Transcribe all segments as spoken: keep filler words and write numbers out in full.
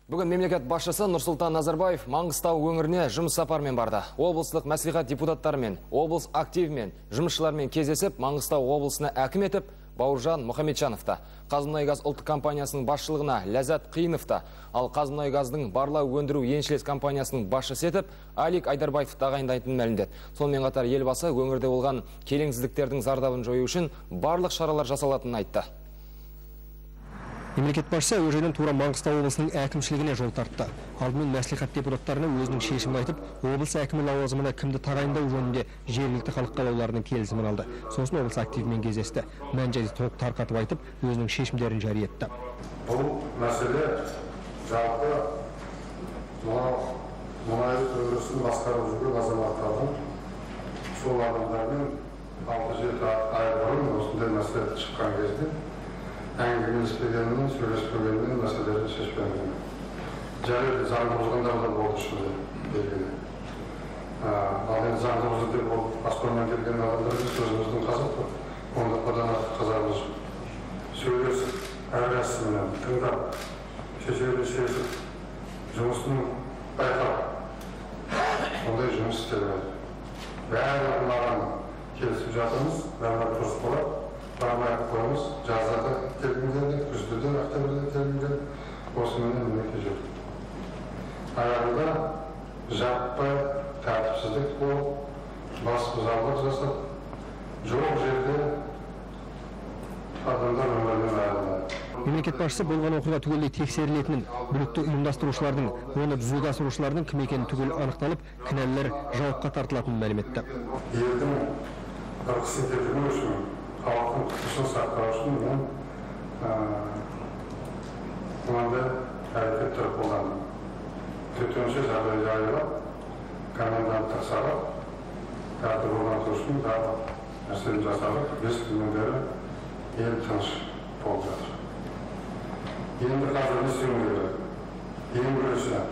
Бүгін мемлекет басшысы Нұрсұлтан Назарбаев Маңғыстау өңіріне жұмыс сапармен барды. Облыстық мәслихат депутаттарымен, облыс активімен, жұмысшылармен кездесіп, Маңғыстау облысына әкім етіп, Бауыржан Мұхамеджановты, Қазмұнайгаз ұлттық компаниясының басшылығына Ләззат Қиыновты, ал Қазмұнайгаздың барлау өндіру еншілес компаниясының басшысы етіп, Алик Айдарбаев тағайындайтынын мәлімдеді. Сонымен қатар елбасы өңірде болған келеңсіздіктердің зардабын жою үшін барлық шаралар жасалатынын айтты. Мемлекет басшысы әуежайдан тура Маңғыстау облысының әкімшілігіне жол тартты. Алдымен мәслихат депутаттарына өзінің шешімін айтып, облыс әкімі лауазымына кімді тағайындау жөнінде жергілікті халық қалаулыларының келісімін алды. Сосын облыс активімен кездесті. Мән-жайды толық тарқатып айтып, өзінің шешімдерін жария етті. Бұл мәселе жалпы мұнай өндірісін басқарып жүрген азаматтардың сол адамдармен алты жеті ай бұрын осындай мәселе шыққан кезде әңгімелеспегенмен, сөйлеспегенмен мәселелерді шешпегенмен. Және заңды бұзғандар да болды ішінде белгілі. Ал енді заңды бұзды деп ол аспаннан келген адамдар сөзіміздің қазақ, онда қодан қазағымыз сөйлесіп, әрәсіменен тыңдап, шешеуді шешіп, жұмысын байқап, ондай жұмыс істелмеді. Бәрі маған келісіп жатырмыз, бәрі дұрыс болады. Бармай қойымыз, жазада келгендерді, күздеді, ақтөбеде келгендер, осымен мемлекет жүрді. Аяғында жаппай тәртіпсіздік болып, бас бұзарлық жасап, жоқ жерде адамдар өмірінен айырылды. Мемлекет басшысы болған оқиға түгелдей тексерілетінін, бүлікті ұйымдастырушылардың, оны жүзеге асырушылардың кім екені түгел анықталып, кінәлілер жауапқа тартылатынын мәлім етті. Елдің ырқысын кетірмеу үшін, халықтың құқығын сақтау үшін мен мынандай әрекеттер қолдандым. Төтенше жағдай жариялап, коменданттық сағат тәртіп орнату үшін барлық нәрсені жасадық. Бес күннен бері ел тыныш болып жатыр. Енді қазір не істеуіміз керек? Ең бірінші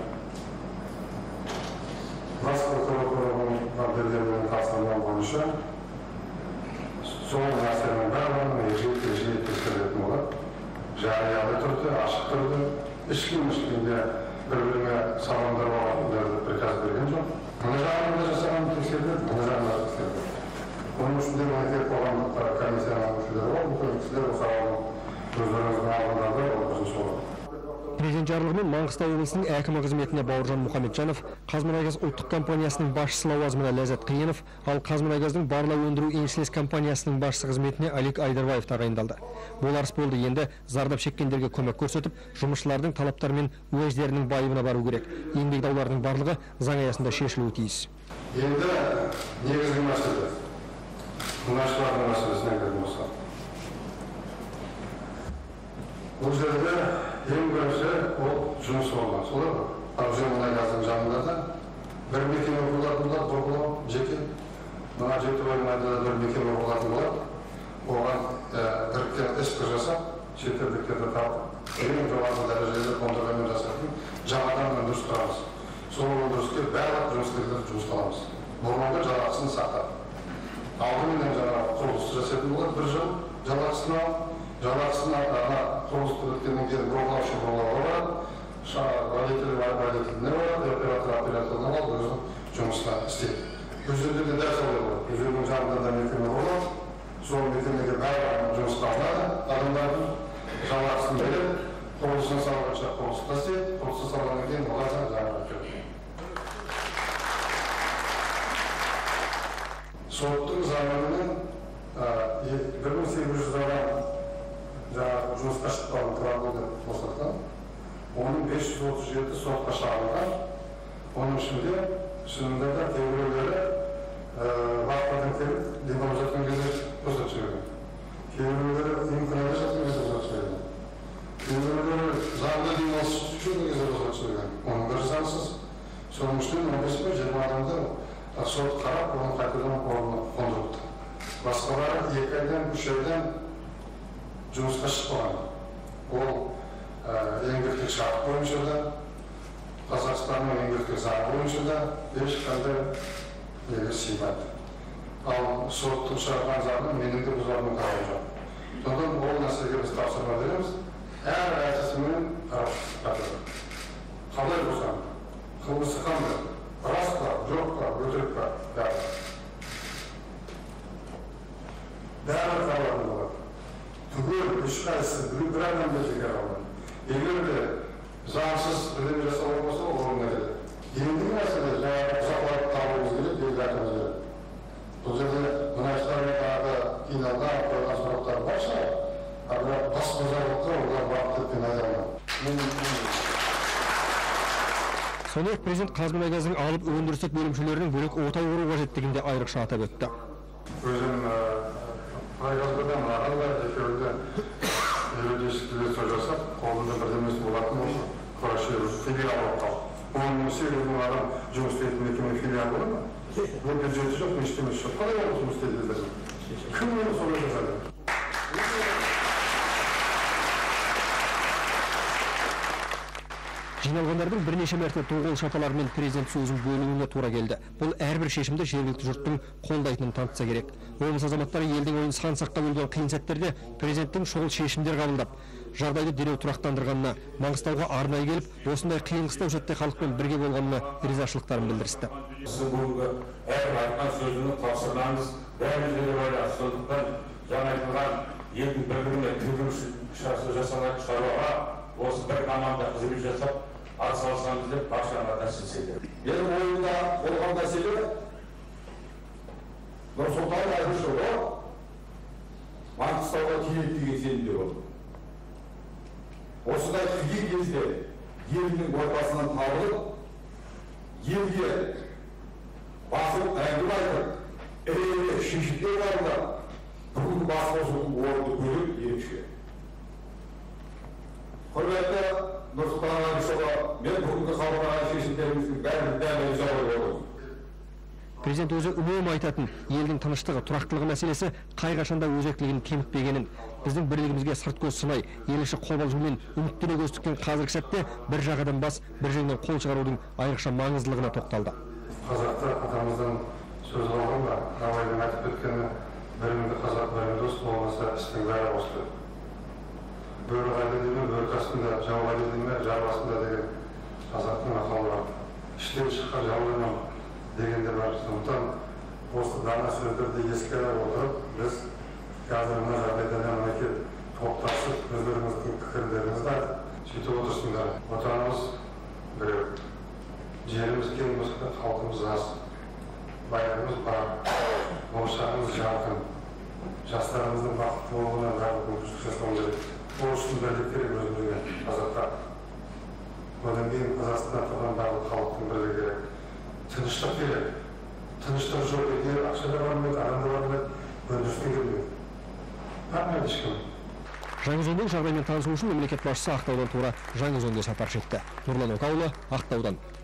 бас прокуратураның берген тапсырма бойынша сол нәрсенің барлығын егжей-тегжейлі тексерілетін болады. Жариялы түрде, ашық түрде, ешкім ешкімге бір-біріне саламдар болатындарды приказ берген жоқ. Мына жағында жасаған тексеріледі, мына жағында тексеріледі. Оның ішінде мемлекет қоғамдық комиссияның мүшелері бар, бұл кісілер осы ауылдың өздеріңіздің алдындарда ол бірінші болады. Президент жарлығымен Маңғыстау облысының әкімі қызметіне Бауыржан Мұхамеджанов, Қазмұнайгаз ұлттық компаниясының басшысы лауазымына Ләззат Қиынов, ал Қазмұнайгаздың барлау өндіру еншілес компаниясының басшысы қызметіне Алик Айдарбаев тағайындалды. Бұл арыс болды. Енді зардап шеккендерге көмек көрсетіп, жұмысшылардың талаптары мен уәждерінің байыбына бару керек. Еңбек дауларының барлығы заң аясында шешілуі тиіс. Енді негізгі мәселе мұнайшылардың мәселесіне келген болса. Бұл жерде ең бірінші ол жұмыс болған. Солай ғой? Аружан Мұнайгаздың жанында да бір мекеме құрылатын болады, бұрғылау, жеке. Мына Жетібай мұнайда да бір мекеме құрылатын болады. Оған біріккен эспо жасап, шетелдіктерді тартып, ең жоғары дәрежеде контролмен жасайтын жаңадан өндіріс құрамыз. Сол өндіріске барлық жұмыскерлерді жұмысталамыз. Бұрынғы жалақысын сақтап. Алдымен жаңағы құрылысты жасайтын болады, бір жыл жалақысын алып, жалақысын ана құрылысты біткеннен кейін бұрғылаушы бұрғылауға барады, водитель водителіне барады, оператор операторына алып, өзінің жұмысына істейді. Өздерінде де дәл солай болады. Өздерінің жанында да мекеме болады, сол мекемеге барлығы жұмысқа алынады, адамдардың жалақысын береді, құрылысын салғанша құрылысты істейді, құрылысты салғаннан кейін олардан жаңағы жүреді. Соттың заңымен бір мың сегіз жүз адам жаңағы жұмысқа шықпаған тұрарлы деп босатқан, оның бес жүз отыз жеті сотқа шағылған, оның ішінде шынында да кейбіреулері вахтадан келіп, демалып жатқан кезде босатып жіберген. Кейбіреулері емханада жатқан кезде босатып жіберген. Кейбіреулері заңды демалыс жүрген кезде босатып жіберген. Оның бір заңсыз. Соның ішінен он бес пен жиырма адамды сот қарап, оны қайтадан орнына қондырыпты. Басқалары екі айдан, үш айдан жұмысқа шықпаған. Ол еңбектік шарт бойынша да, Қазақстанның еңбектік заңы бойынша да ешқандай неге сыймайды. Ал соттың шығарған заңын менің де бұзарының қарауы жоқ. Сондықтан ол нәрсеге біз тапсырма береміз. Әр әдісімен қарап жатырмыз. қалай болсам, қылмысы қандай, рас па, жоқ па, өтірік па, бәрі. Бәрі қаралатын болады. Түгел ешқайсысы бір адамнан да жеке қалмайды. Егер де заңсыз бірдеңе жасалған болса, ол орнына келеді. Ендігі мәселе жаңағы ұзақлап табуымыз керек, белгі айтуымыз керек. Бұл жерде мұнайшылармен тағы қиналған қойған сұрақтар бар шығар, бірақ бас қожалыққа олар бақыт етпен айта алмайды. Сондай-ақ президент Қазмұнайгаздың алып өндірістік бөлімшелерінің бөлек отау құру қажеттігінде айрықша атап өтті. Өзім Мұнайгаздан ағалар екеуінде елу есіктілер той жасап, қолында бірдемесі болатын болса, Құрашев филиал болып қалды. он сегіз мың адам жұмыс істейтін мекеме филиал болады ма? Бұл бюджеті жоқ, ештемесі жоқ. Қалай ол жұмыс істейді? Кім оны солай жасады? Жиналғандардың бірнеше мәрте тоғыл шапаларымен президент сөзін бөлуіне тура келді. Бұл әрбір шешімді жергілікті жұрттың қолдайтынын танытса керек. Облыс азаматтары елдің ойын сан-саққа бөлген қиын сәттерде президенттің шұғыл шешімдер қабылдап, жағдайды дереу тұрақтандырғанына, Маңғыстауға арнайы келіп, осындай қиын-қыстау сәтте халықпен бірге болғанына ризашылықтарын білдірісті. Сіз бүгінгі әрбір айтқан сөзіңіз, тапсырмаңыз бәрімізге де байланысты. Сондықтан жаңа айтылған елдің бір-біріне тігілім жасалатын шаруаға осы бір команда қызмет жасап, атсалысамыз деп баршаға тәсіл етеді. Менің ойымда болған мәселе Нұрсұлтан Әбішұлы Маңғыстауға келеді деген сенімде болды. Осындай қиын кезде елдің ортасынан табылып, елге басып әңгіме айтып, ірі шешімдер барында бүгінгі басқосудың орны бөлек ерекше. Құрметті Нұрсұлтан Әбішұлы, мен бүгінгі қабылдаған шешімдеріміздің бәрін дәл өзі отырмын. Президент өзі үнемі айтатын елдің тыныштығы, тұрақтылығы мәселесі қай қашанда өзектілігін кемітпегенін, біздің бірлігімізге сырт көз сынай, ел іші қобалжумен үміттене көз тіккен қазіргі сәтте бір жағадан бас, бір жеңнен қол шығарудың айрықша маңыздылығына тоқталды. Қазақта атамыздан сөз алғанда, абайдың айтып кеткені, біріңді қазақ, бірің дос болмаса, істің бәрі осы. Бөрі қайда деме, бөрі қасында, жау қайда деме, жар басында деген қазақтың ақылы бар. Іштен шыққан жауынан дегенде бар. Сондықтан осы дана сөздерді ескере отырып, біз қазір мына жағдайда мінекей топтасып, өздеріңіздің пікірлеріңізді айтып сөйтіп отырсыңдар. Отанымыз біреу, жеріміз кең болса, халқымыз аз, байлығымыз бар, болашағымыз жарқын, жастарымыздың бақытты болуына барлық мүмкіншілік жасау керек. Ол үшін бірлік керек өзімізге, қазақта. Одан кейін Қазақстанда тұрған барлық халықтың бірлігі керек. Тыныштық керек. Тыныштық жоқ егер ақша да бармайды, адам да бармайды, өндірістен келмейді. Бармайды ешкім. Жаңаөзендегі жағдаймен танысу үшін мемлекет басшысы Ақтаудан тура Жаңаөзенге сапар шекті. Нұрлан Отауылы, Ақтаудан.